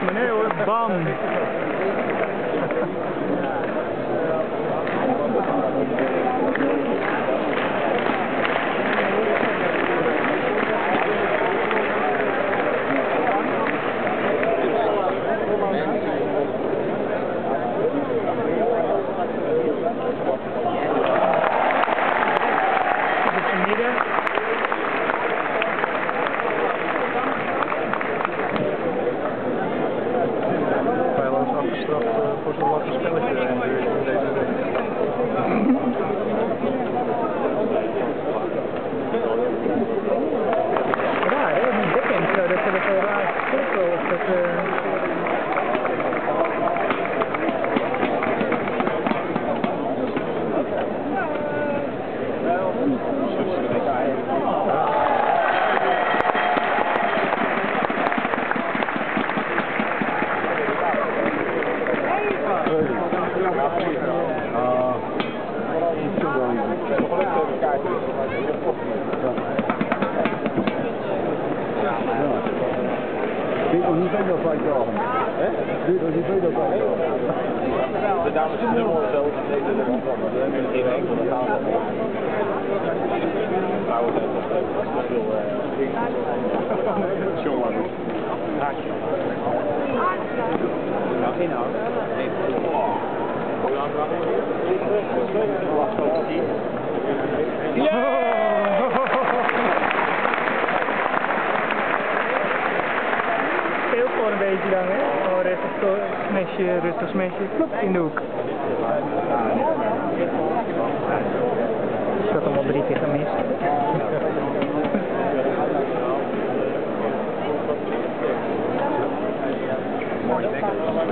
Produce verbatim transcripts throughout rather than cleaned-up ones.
Maar nee hoor, bam! Afgestraft uh, voor zo'n lachen spelletje in deze week. Raar hè, die weekend zo, dat ze er zo raar stoppen of dat... Uh... Dit nog niet veel dat wij dagen. Dit nog niet veel dat wij dagen. De dames in de hoofdveld en deze er rond van. We hebben geen enkele tafel. Vrouwen zijn nog te veel jongen. Haakje. Nou, geen hout. Ja! Speelt gewoon een beetje dan, hè? Gewoon rustig smashje, rustig smashje, plop, in de hoek. Ik had hem al drie keer gemist. Mooi lekker.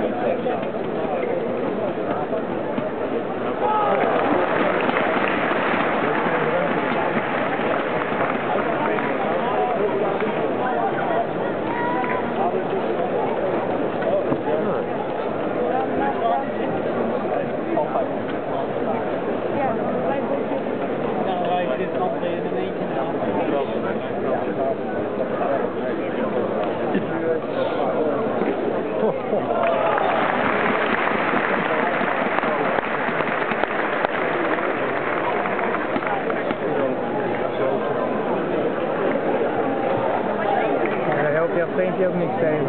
Ja, vriendje ook niks tegen.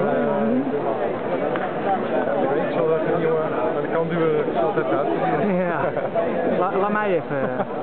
Ik zal dat niet hoor, maar de kant duwen altijd uit. Ja, La, laat mij even.